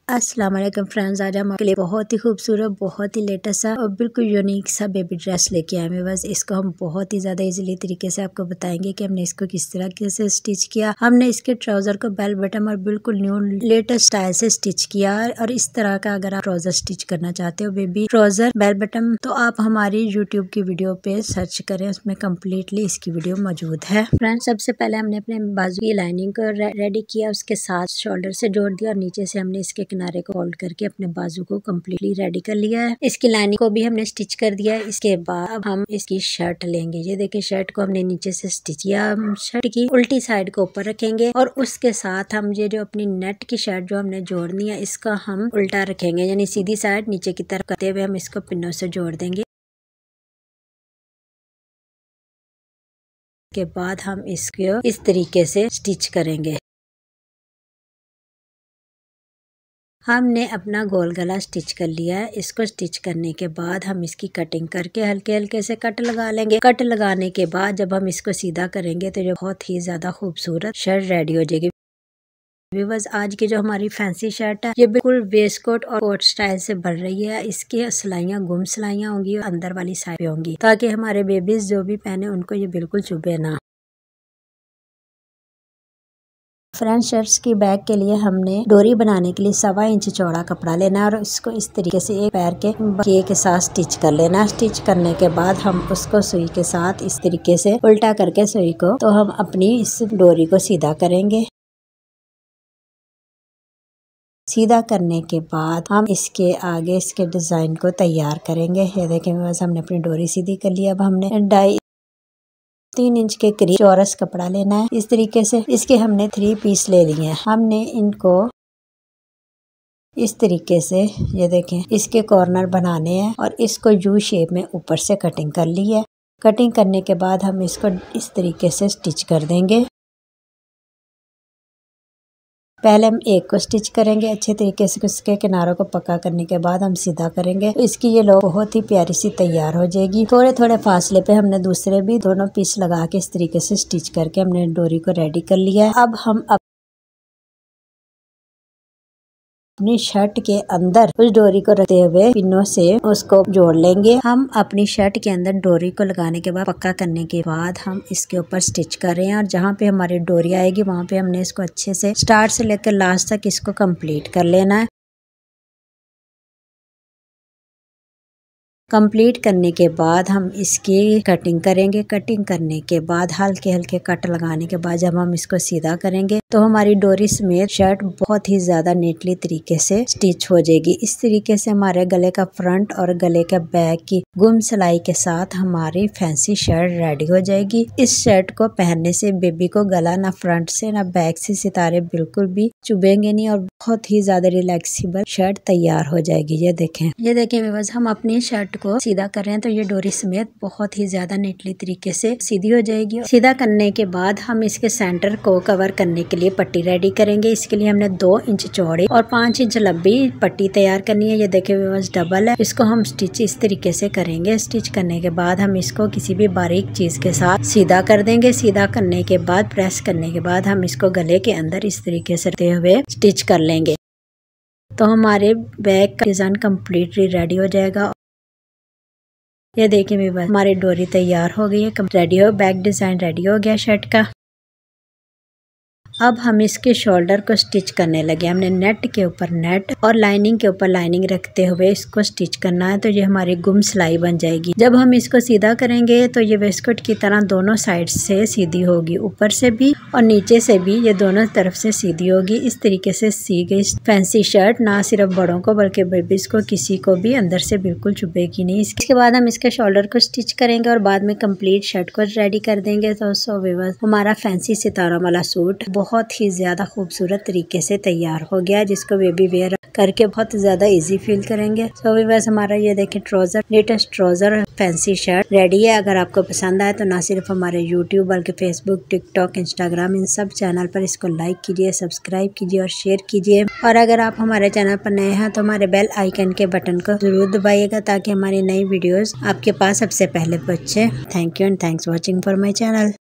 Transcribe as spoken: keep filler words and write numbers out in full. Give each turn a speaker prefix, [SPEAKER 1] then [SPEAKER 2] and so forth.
[SPEAKER 1] अस्सलाम वालेकुम फ्रेंड्स, आज हम आपके लिए बहुत ही खूबसूरत, बहुत ही लेटेस्ट सा और बिल्कुल यूनिक सा बेबी ड्रेस लेके आए हैं। बस इसको हम बहुत ही ज्यादा इजीली तरीके से आपको बताएंगे कि हमने इसको किस तरह से स्टिच किया। हमने इसके ट्राउजर को बेल बटन और बिल्कुल न्यू लेटेस्ट स्टाइल से स्टिच किया। और इस तरह का अगर आप ट्राउजर स्टिच करना चाहते हो बेबी ट्राउजर बेल बटन, तो आप हमारी यूट्यूब की वीडियो पे सर्च करें, उसमें कम्प्लीटली इसकी वीडियो मौजूद है। फ्रेंड्स, सबसे पहले हमने अपने बाजू की लाइनिंग को रे, रेडी किया, उसके साथ शोल्डर से जोड़ दिया और नीचे से हमने इसके किनारे को फोल्ड करके अपने बाजू को कम्प्लीटली रेडी कर लिया है। इसकी लाइनिंग को भी हमने स्टिच कर दिया है। इसके बाद हम इसकी शर्ट लेंगे। ये देखिए, शर्ट को हमने नीचे से स्टिच किया। हम शर्ट की उल्टी साइड को ऊपर रखेंगे और उसके साथ हम ये जो अपनी नेट की शर्ट जो हमने जोड़नी है, इसका हम उल्टा रखेंगे, यानी सीधी साइड नीचे की तरफ करते हुए हम इसको पिनों से जोड़ देंगे। के बाद हम इसको इस तरीके से स्टिच करेंगे। हमने अपना गोल गला स्टिच कर लिया है। इसको स्टिच करने के बाद हम इसकी कटिंग करके हल्के हल्के से कट लगा लेंगे। कट लगाने के बाद जब हम इसको सीधा करेंगे तो जो बहुत ही ज्यादा खूबसूरत शर्ट रेडी हो जाएगी। बस आज की जो हमारी फैंसी शर्ट है, ये बिल्कुल वेस्ट कोट और कोट स्टाइल से बन रही है। इसकी सिलाइयाँ गुम सिलाइयाँ होंगी और अंदर वाली साइड पे होंगी, ताकि हमारे बेबीज जो भी पहने उनको ये बिल्कुल चुभे ना। फ्रंट शर्ट्स की बैक के लिए हमने डोरी बनाने के लिए सवा इंच चौड़ा कपड़ा लेना है और इसको इस तरीके से एक पैर के बकिए के साथ स्टिच कर लेना है। स्टिच करने के बाद हम उसको सुई के साथ इस तरीके से उल्टा करके सुई को, तो हम अपनी इस डोरी को सीधा करेंगे। सीधा करने के बाद हम इसके आगे इसके डिजाइन को तैयार करेंगे। ये देखें, बस हमने अपनी डोरी सीधी कर ली। अब हमने डाई तीन इंच के करीब चौरस कपड़ा लेना है। इस तरीके से इसके हमने थ्री पीस ले लिए हैं। हमने इनको इस तरीके से, ये देखें, इसके कॉर्नर बनाने हैं और इसको यू शेप में ऊपर से कटिंग कर ली है। कटिंग करने के बाद हम इसको इस तरीके से स्टिच कर देंगे। पहले हम एक को स्टिच करेंगे अच्छे तरीके से, उसके किनारों को पक्का करने के बाद हम सीधा करेंगे। इसकी ये लो बहुत ही प्यारी सी तैयार हो जाएगी। थोड़े थोड़े फासले पे हमने दूसरे भी दोनों पीस लगा के इस तरीके से स्टिच करके हमने डोरी को रेडी कर लिया है। अब हम अब अपनी शर्ट के अंदर उस डोरी को रखते हुए पिनों से उसको जोड़ लेंगे। हम अपनी शर्ट के अंदर डोरी को लगाने के बाद, पक्का करने के बाद हम इसके ऊपर स्टिच कर रहे हैं और जहाँ पे हमारी डोरी आएगी वहाँ पे हमने इसको अच्छे से स्टार्ट से लेकर लास्ट तक इसको कंप्लीट कर लेना है। कंप्लीट करने के बाद हम इसकी कटिंग करेंगे। कटिंग करने के बाद हल्के हल्के कट लगाने के बाद जब हम इसको सीधा करेंगे तो हमारी डोरी समेत शर्ट बहुत ही ज्यादा नीटली तरीके से स्टिच हो जाएगी। इस तरीके से हमारे गले का फ्रंट और गले का बैक की गुम सिलाई के साथ हमारी फैंसी शर्ट रेडी हो जाएगी। इस शर्ट को पहनने से बेबी को गला ना फ्रंट से ना बैक से सितारे बिल्कुल भी चुभेंगे नहीं और बहुत ही ज्यादा रिलैक्सेबल शर्ट तैयार हो जाएगी। ये देखें, ये देखें बस हम अपनी शर्ट को सीधा कर रहे हैं तो ये डोरी समेत बहुत ही ज्यादा नीटली तरीके से सीधी हो जाएगी। सीधा करने के बाद हम इसके सेंटर को कवर करने के लिए पट्टी रेडी करेंगे। इसके लिए हमने दो इंच चौड़ी और पाँच इंच लंबी पट्टी तैयार करनी है। ये देखे बस डबल है। इसको हम स्टिच इस तरीके से करेंगे। स्टिच करने के बाद हम इसको किसी भी बारीक चीज के साथ सीधा कर देंगे। सीधा करने के बाद प्रेस करने के बाद हम इसको गले के अंदर इस तरीके से रखते हुए स्टिच कर लेंगे, तो हमारे बैक का डिजाइन कम्प्लीटली रेडी हो जाएगा। ये देखिए मेरे पास हमारी डोरी तैयार हो गई है, रेडी हो, बैक डिजाइन रेडी हो गया शर्ट का। अब हम इसके शोल्डर को स्टिच करने लगे। हमने नेट के ऊपर नेट और लाइनिंग के ऊपर लाइनिंग रखते हुए इसको स्टिच करना है, तो ये हमारी गुम सिलाई बन जाएगी। जब हम इसको सीधा करेंगे तो ये वेस्टकोट की तरह दोनों साइड से सीधी होगी, ऊपर से भी और नीचे से भी, ये दोनों तरफ से सीधी होगी। इस तरीके से सी गई फैंसी शर्ट ना सिर्फ बड़ों को बल्कि बेबीज को किसी को भी अंदर से बिल्कुल चुभेगी नहीं। इसके बाद हम इसके शोल्डर को स्टिच करेंगे और बाद में कंप्लीट शर्ट को रेडी कर देंगे। तो सो व्यूअर्स, हमारा फैंसी सितारों वाला सूट बहुत ही ज्यादा खूबसूरत तरीके से तैयार हो गया, जिसको बेबी वेयर करके बहुत ज्यादा इजी फील करेंगे। तो व्यूअर्स, हमारा ये देखिए trouser, latest trouser fancy shirt ready है। अगर आपको पसंद आए तो ना सिर्फ हमारे यूट्यूब बल्कि फेसबुक, टिकटॉक, इंस्टाग्राम, इन सब चैनल पर इसको लाइक कीजिए, सब्सक्राइब कीजिए और शेयर कीजिए। और अगर आप हमारे चैनल पर नए हैं तो हमारे बेल आइकन के बटन को जरूर दबाइएगा, ताकि हमारी नई वीडियोस आपके पास सबसे पहले पहुंचे। Thank you and thanks watching for my channel.